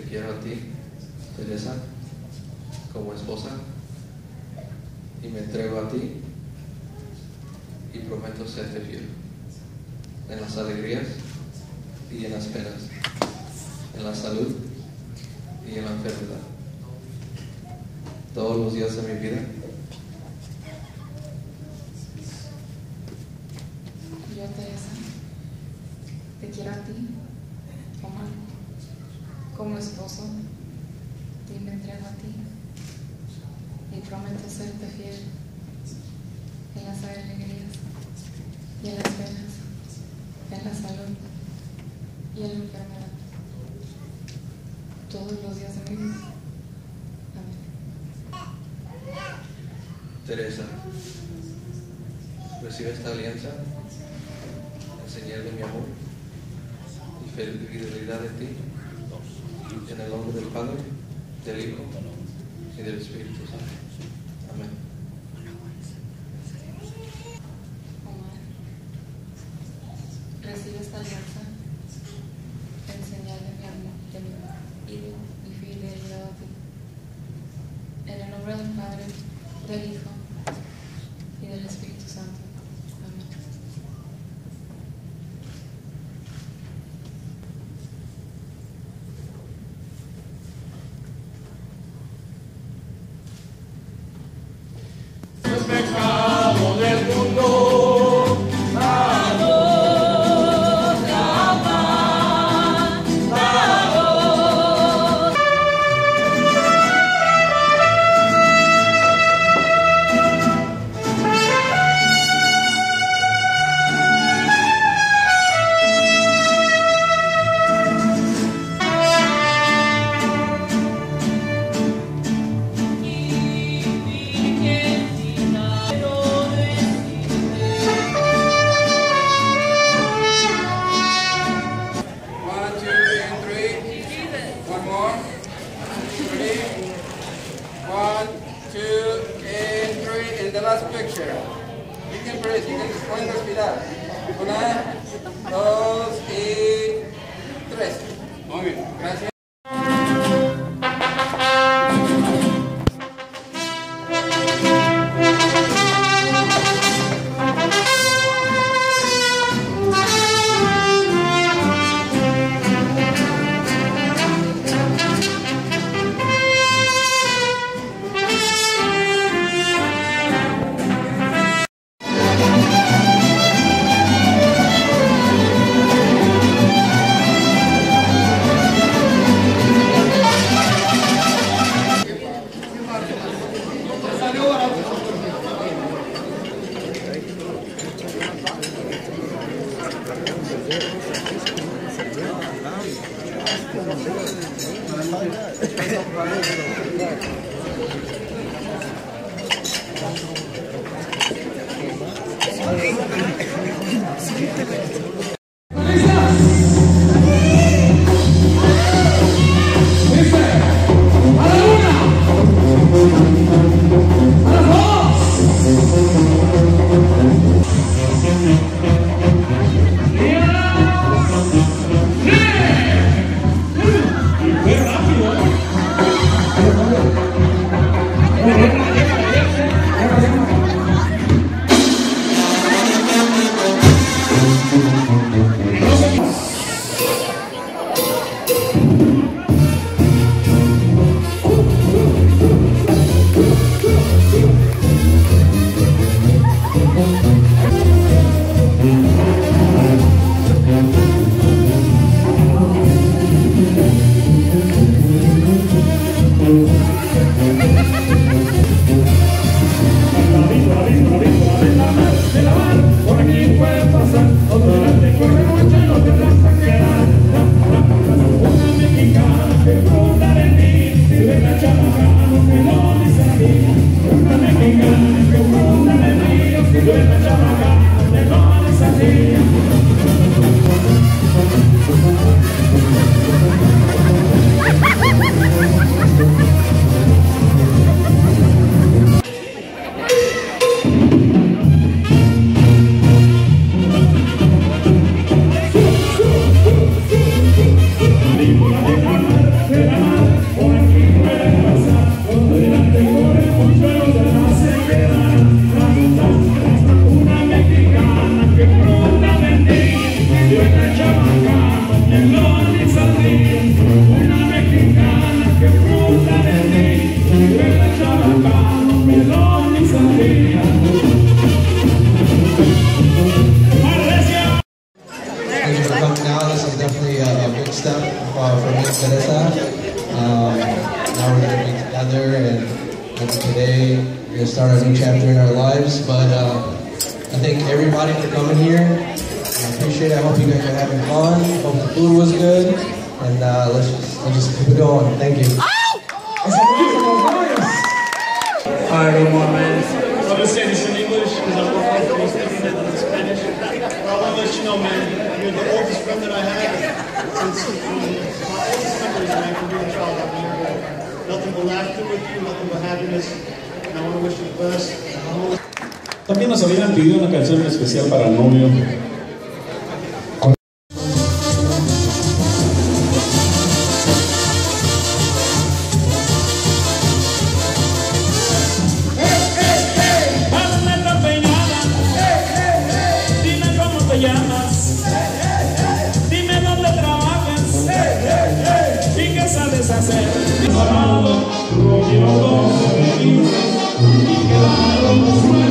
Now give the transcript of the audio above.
quiero a ti, Teresa, como esposa, y me entrego a ti y prometo serte fiel en las alegrías y en las penas, en la salud y en la enfermedad, todos los días de mi vida. Yo, Teresa, te quiero a ti, Omar, como esposo, y me entrego a ti, y prometo serte fiel en las alegrías y en las penas, en la salud y en la enfermedad, todos los días de mi vida. Amén. Teresa, recibe esta alianza en señal de mi amor y fidelidad de ti, en el nombre del Padre, del Hijo y del Espíritu Santo. Amén. Omar, recibe esta alianza en señal de mi amor y fidelidad a ti, en el nombre del Padre, del Hijo y del Espíritu Santo. Amén. El pecado del mundo, danos la paz, danos. The last picture. You can breathe, pueden respirar. 1, 2 y 3. Muy bien, gracias. for me and Teresa. Now we're going to be together, and today we're going to start a new chapter in our lives. But I thank everybody for coming here. I appreciate it. I hope you guys are having fun. Hope the food was good. And let's just keep it going. Thank you. Hi, good morning, man. I'm going to say this in English because I'm more comfortable in Spanish. But I want to let you know, man, you're the oldest friend that I have. Since my oldest memories, man, from being a child. I've been here. Nothing but laughter with you, nothing but happiness. And I want to wish you the best. También nos habían pedido una canción especial para el novio. Dime dónde trabajas y qué sabes hacer. Rubio, y quedaron